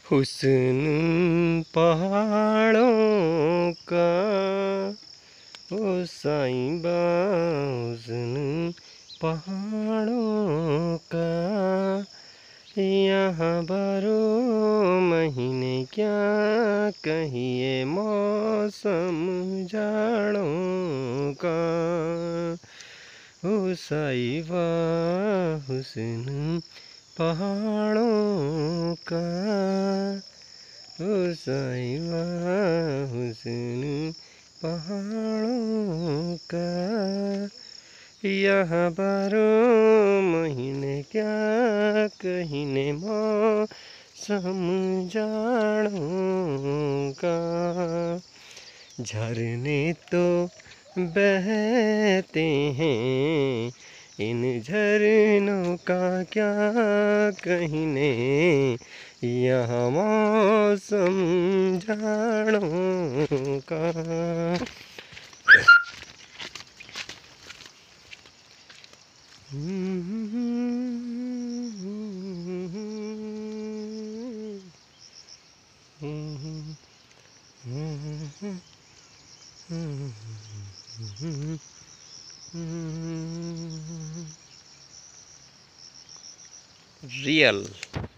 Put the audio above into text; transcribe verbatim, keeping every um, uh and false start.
हुस्न पहाड़ों का ओ साईबा, हुस्न पहाड़ों का यहाँ बारह महीने क्या कहिए मौसम जाड़ों का। ओ साईबा, हुस्न पहाड़ों का, ओ साईबा, हुस्न पहाड़ों का यहाँ बारह महीने क्या कहीने मौसम जाड़ों का। झरने तो बहते हैं, इन झरनों का क्या कहीने यहाँ मौसम जाड़ों का। रियल